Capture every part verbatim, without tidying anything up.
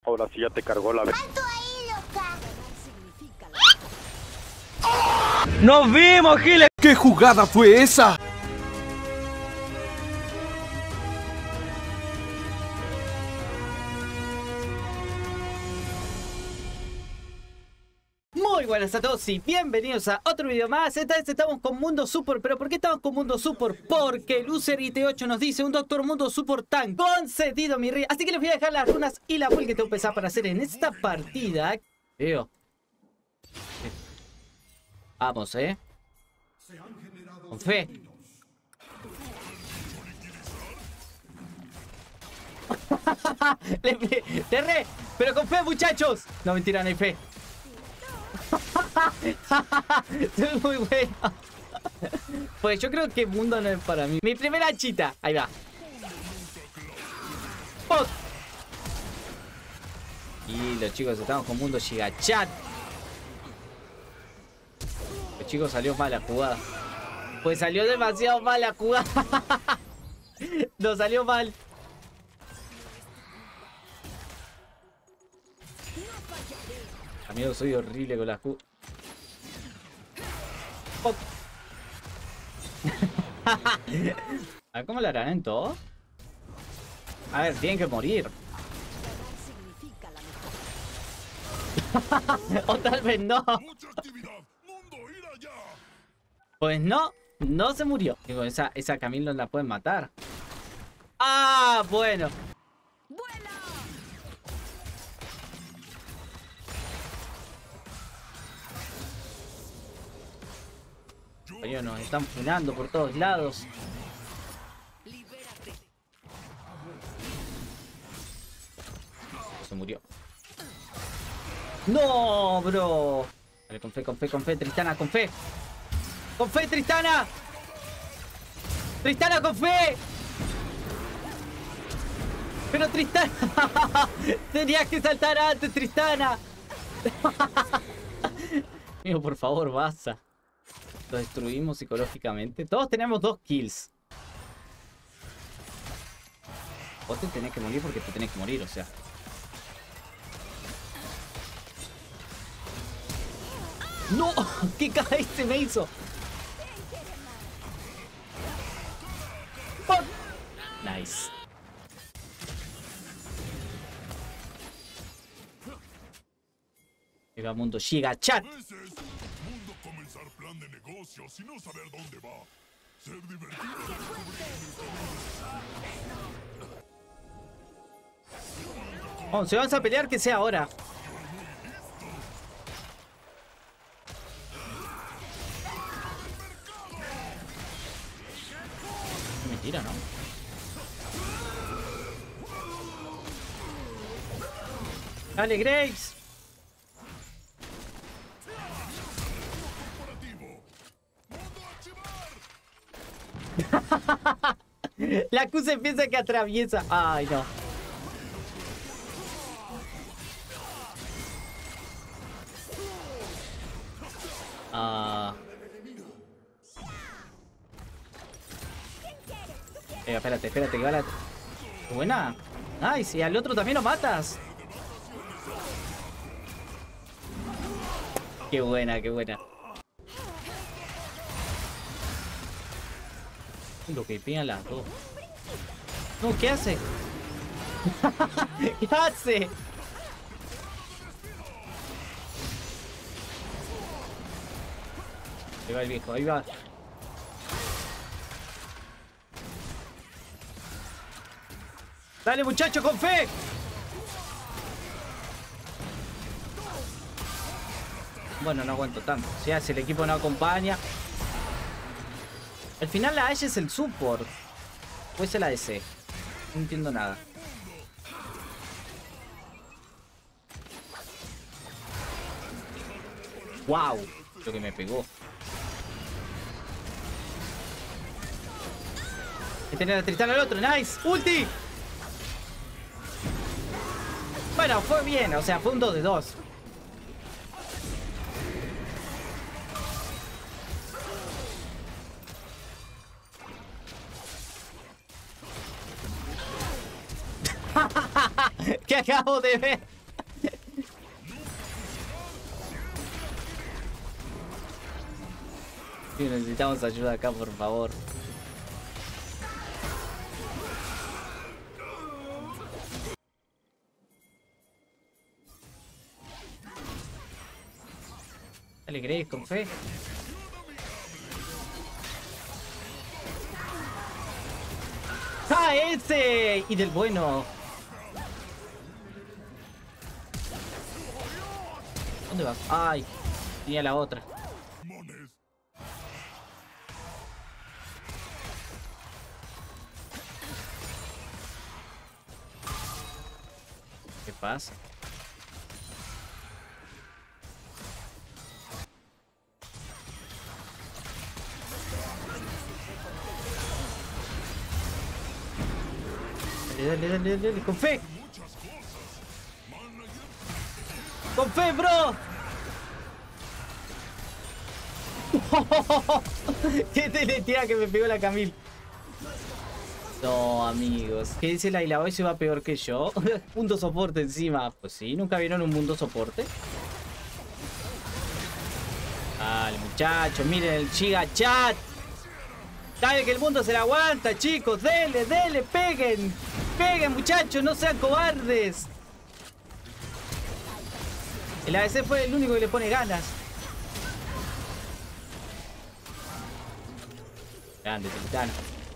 Ahora sí ya te cargó la... ¡Alto ahí, loca! ¡Nos vimos, Giles! ¿Qué jugada fue esa? Muy buenas a todos y bienvenidos a otro video más. Esta vez estamos con Mundo Support. ¿Pero por qué estamos con Mundo Support? Porque Loser I T ocho nos dice un Doctor Mundo Support tan concedido, mi rey. Así que les voy a dejar las runas y la build que tengo pensada para hacer en esta partida. Veo. Vamos, eh. Con fe. le, le, le re, pero con fe, muchachos. No, mentira, no hay fe. Es muy bueno. Pues yo creo que Mundo no es para mí. Mi primera chita. Ahí va. ¡Oh! Y los chicos estamos con Mundo Gigachat. Los chicos salió mal la jugada. Pues salió demasiado mal la jugada. No salió mal. Amigo, soy horrible con las Q. Oh. A ver cómo lo harán en todo. A ver, tienen que morir. O tal vez no. Pues no, no se murió. Digo, esa, esa Camille no la pueden matar. Ah, bueno. Ellos nos están funando por todos lados. Se murió. No, bro. Vale, con fe, con fe, con fe, Tristana, con fe. Con fe, Tristana. Tristana, con fe. Pero Tristana. Tenías que saltar antes, Tristana. Amigo, por favor, basta. Lo destruimos psicológicamente. Todos tenemos dos kills. Vos te tenés que morir porque te tenés que morir, o sea. ¡No! ¿Qué caga este me hizo? ¡Oh! Nice. Llega Mundo Gigachat. Plan de negocios y no saber dónde va. Ser divertido. Oh, si vamos a pelear, que sea ahora. Mentira, ¿no? Dale, Graves. La Q se piensa que atraviesa. Ay, no. Ah. Eh, espérate, espérate, que va la... Buena. Nice, y al otro también lo matas. Qué buena, qué buena. Lo que pegan las dos. No, ¿qué hace? ¿Qué hace? Ahí va el viejo, ahí va. Dale, muchacho, con fe. Bueno, no aguanto tanto. Si hace el equipo no acompaña. Al final la Ashe es el support. O es el A D C. No entiendo nada. Wow. Lo que me pegó. Hay que tener a Tristana al otro. Nice. Ulti. Bueno, fue bien. O sea, fue un dos de dos. ¿Qué acabo de ver? Sí, necesitamos ayuda acá, por favor. Dale, Graves, con fe. ¡Ah, ese! Y del bueno. ¿Dónde vas? Ay, tenía la otra. Mones. ¿Qué pasa? Dale, dale, dale, dale, con fe. Con fe, bro. Qué teletea que me pegó la Camille. No, amigos. ¿Qué dice la Isla? Hoy se va peor que yo. Mundo soporte encima. Pues sí, ¿nunca vieron un mundo soporte? Dale, muchachos, miren el Chiga Chat. Sabe que el mundo se la aguanta, chicos. Dele, dele, peguen. Peguen, muchachos, no sean cobardes. El A D C fue el único que le pone ganas. Grande, Titano.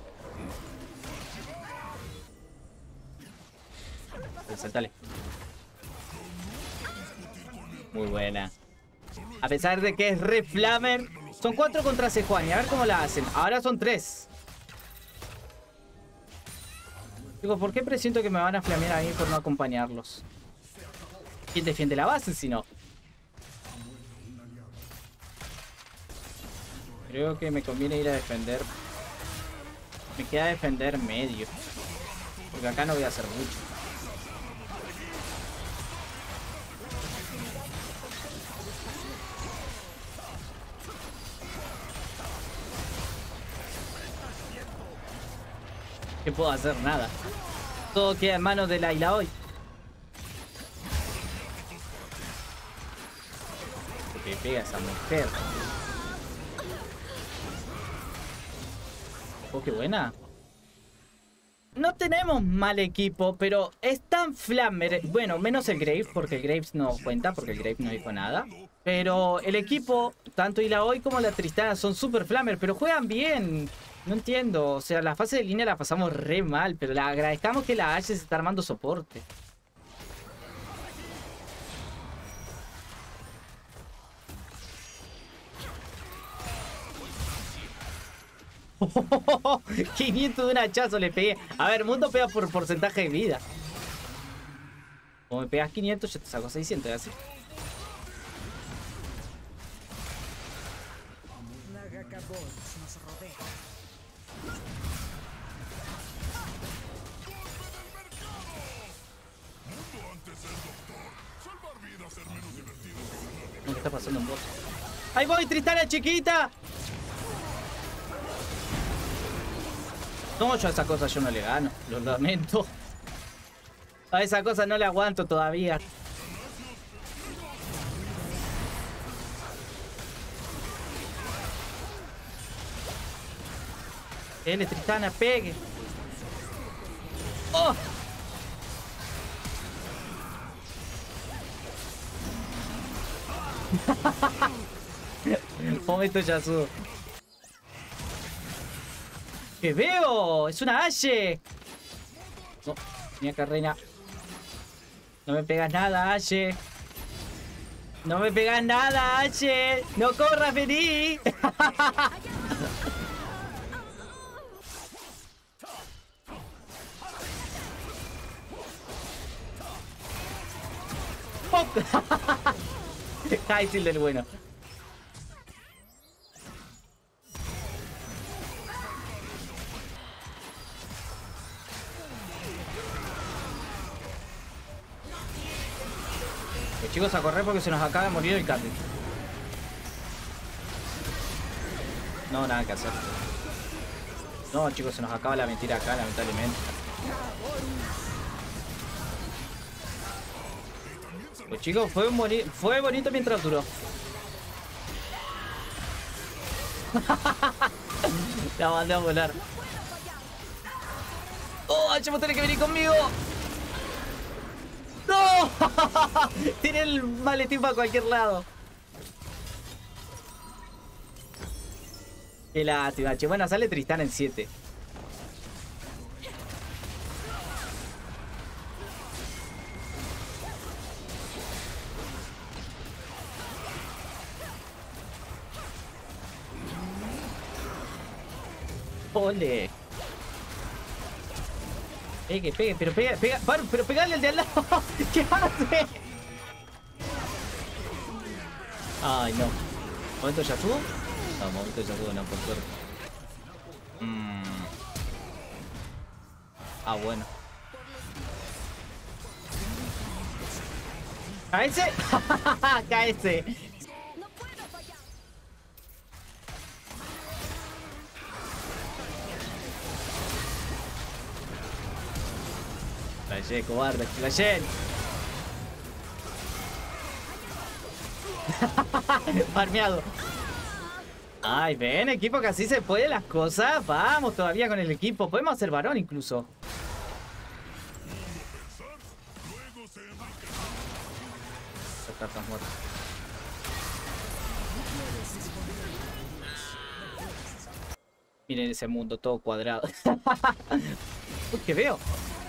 Saltale. Muy buena. A pesar de que es re flamer. Son cuatro contra Sejuani. A ver cómo la hacen. Ahora son tres. Digo, ¿por qué presiento que me van a flamear a mí por no acompañarlos? ¿Quién defiende la base si no? Creo que me conviene ir a defender. Me queda defender medio. Porque acá no voy a hacer mucho. ¿Qué puedo hacer? Nada. Todo queda en manos de la Isla hoy. Que pega esa mujer. Oh, qué buena. No tenemos mal equipo, pero es tan flamer. Bueno, menos el Graves, porque el Graves no cuenta, porque el Graves no dijo nada. Pero el equipo, tanto Isla hoy como la Tristana, son super flamer, pero juegan bien. No entiendo, o sea, la fase de línea la pasamos re mal, pero le agradezcamos que la Ashe se está armando soporte. quinientos de un hachazo le pegué. A ver, Mundo pega por porcentaje de vida. Como me pegas quinientos, yo te saco seiscientos, así. ¿Qué está pasando en vos? ¡Ahí voy, Tristana chiquita! No, yo a esa cosa yo no le gano. Lo lamento. A esa cosa no le aguanto todavía. Dele, Tristana, pegue. ¡Oh! Momento Yasuo. ¡Que veo! ¡Es una Ashe! No, mira Carrena. No me pegas nada, Ashe. No me pegas nada, Ashe. No corras, vení. Kaisil del bueno. Pues chicos, a correr porque se nos acaba de morir el Carly. No, nada que hacer. No, chicos, se nos acaba la mentira acá, lamentablemente. Pues chicos, fue, boni fue bonito mientras duró. La mandé a volar. ¡Oh, Hachimo tiene que venir conmigo! ¡No! Tiré el maletín para cualquier lado. Qué lástima, che. Bueno, sale Tristana en siete. Ole. Pegue, pegue, pero pega, pega, pero, pero pegale al de al lado. ¿Qué hace? Ay, no. ¿Momento Yasuo? No, momento Yasuo, no, por suerte. Mm. Ah, bueno. ¿K S? K S. Flashé, cobarde, flashé. Farmeado. Ay, ven, equipo, que así se puede las cosas. Vamos todavía con el equipo. Podemos hacer varón incluso. Estás muerto. Miren ese mundo todo cuadrado. Uy, ¿qué veo?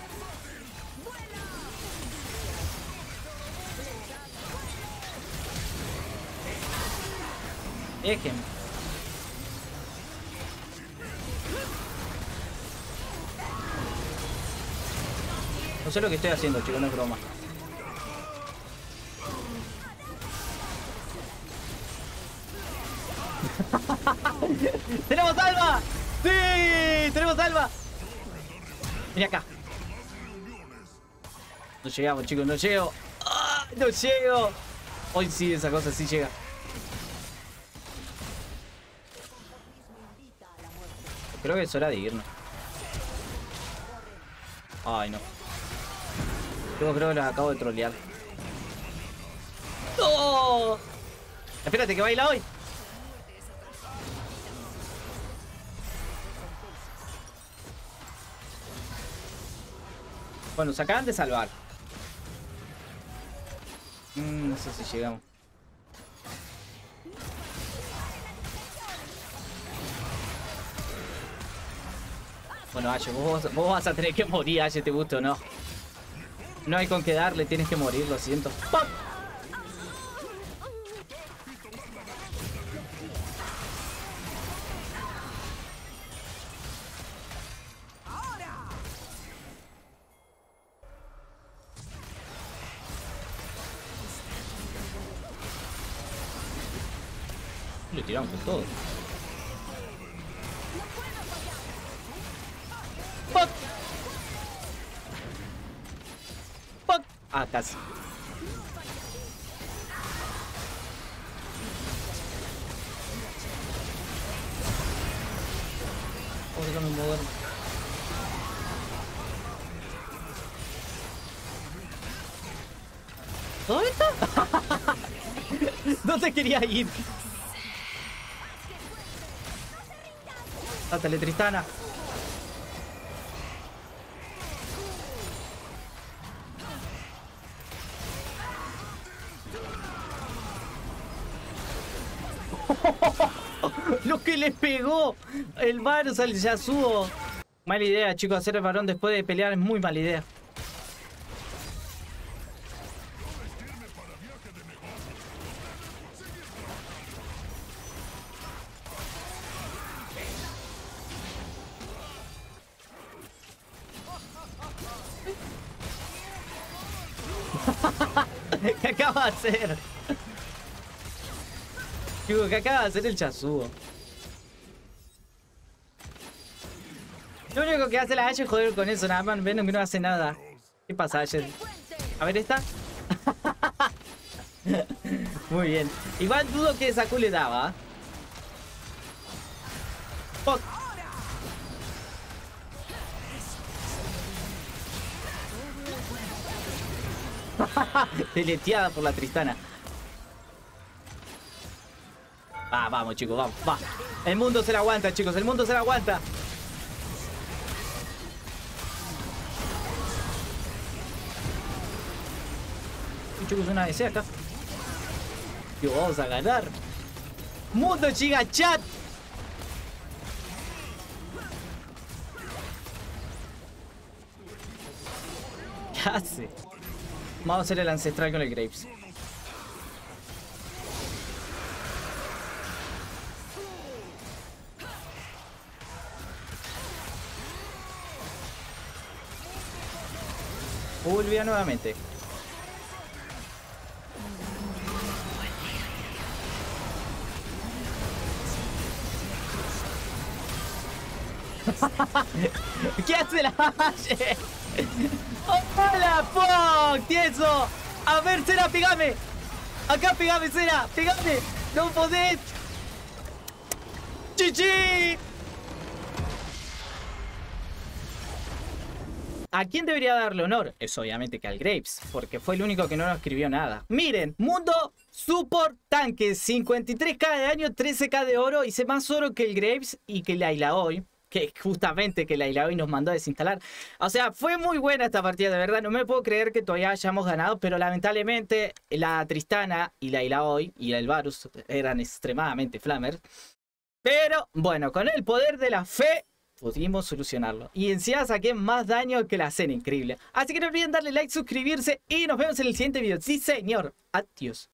Dejen. No sé lo que estoy haciendo, chicos, no es broma. ¡Tenemos alma! ¡Sí! ¡Tenemos alma! Mira acá. No llegamos, chicos, no llego. ¡Ah! ¡No llego! Hoy sí, esa cosa sí llega. Creo que es hora de irnos. Ay, no. Yo creo que los acabo de trolear. ¡No! Espérate, que baila hoy. Bueno, se acaban de salvar. Mm, no sé si llegamos. Bueno, Ashe, vos, vos vas a tener que morir, Ashe, te gusta o no. No hay con qué darle, tienes que morir, lo siento. ¡Pop! Le tiramos con todo. ¡Fuck! ¡Fuck! Ah, casi. Oh, déjame moverme. ¿Dónde está? ¿Dónde quería ir? Dátale, Tristana. Lo que le pegó el Varus al Yasuo. Mala idea, chicos, hacer el varón después de pelear es muy mala idea. ¿Qué acaba de hacer? Digo, ¿qué acaba de hacer el Yasuo? Lo único que hace la Ashe es joder con eso, nada más. Ven que no hace nada. ¿Qué pasa, Ashe? A ver, esta. Muy bien. Igual dudo que esa Q le daba. Fuck. Deleteada por la Tristana. Ah, vamos, chicos, vamos, va. El mundo se la aguanta, chicos, el mundo se la aguanta. Chicos, una A D C acá. Yo, vamos a ganar. Mundo Giga Chat. ¿Qué hace? Vamos a hacer el ancestral con el Graves. Volvía nuevamente. ¿Qué hace la Ashe? ¡Hola, Pog! ¡Tieso! A ver, Cera, pegame. Acá pegame, Cera, pegame. No podés. ¡Chichi! ¿A quién debería darle honor? Es obviamente que al Graves, porque fue el único que no nos escribió nada. Miren, Mundo Support Tanque, cincuenta y tres K de daño, trece K de oro, hice más oro que el Graves y que el Illaoi, que justamente que el Illaoi nos mandó a desinstalar. O sea, fue muy buena esta partida, de verdad, no me puedo creer que todavía hayamos ganado, pero lamentablemente la Tristana y la Illaoi y el Varus eran extremadamente flamer. Pero bueno, con el poder de la fe pudimos solucionarlo. Y encima saqué más daño que la cena, increíble. Así que no olviden darle like, suscribirse y nos vemos en el siguiente video. Sí, señor. Adiós.